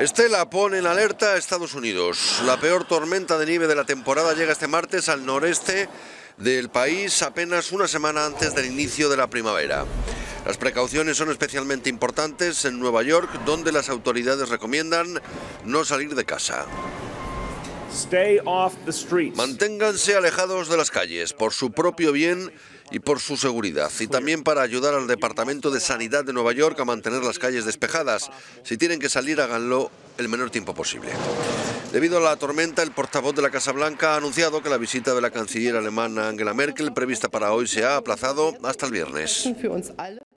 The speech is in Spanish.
Estela pone en alerta a Estados Unidos. La peor tormenta de nieve de la temporada llega este martes al noreste del país, apenas una semana antes del inicio de la primavera. Las precauciones son especialmente importantes en Nueva York, donde las autoridades recomiendan no salir de casa. Manténganse alejados de las calles, por su propio bien y por su seguridad, y también para ayudar al Departamento de Sanidad de Nueva York a mantener las calles despejadas. Si tienen que salir, háganlo el menor tiempo posible. Debido a la tormenta, el portavoz de la Casa Blanca ha anunciado que la visita de la canciller alemana Angela Merkel, prevista para hoy, se ha aplazado hasta el viernes.